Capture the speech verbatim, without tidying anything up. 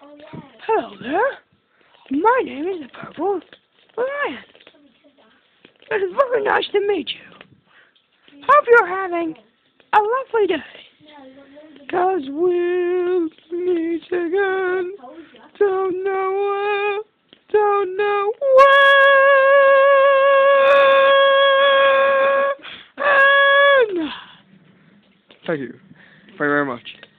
Hello there. My name is the Purple Lion. It is very nice to meet you. Hope you're having a lovely day. Cause we'll meet again. Don't know where, don't know where. And thank you very, very much.